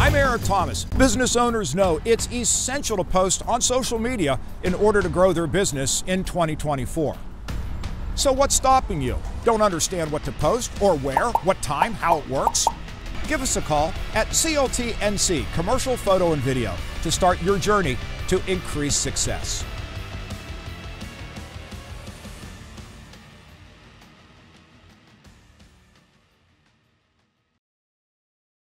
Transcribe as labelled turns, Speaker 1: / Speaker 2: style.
Speaker 1: I'm Eric Thomas. Business owners know it's essential to post on social media in order to grow their business in 2024. So what's stopping you? Don't understand what to post or where, what time, how it works? Give us a call at CLT NC Commercial Photo and Video to start your journey to increased success.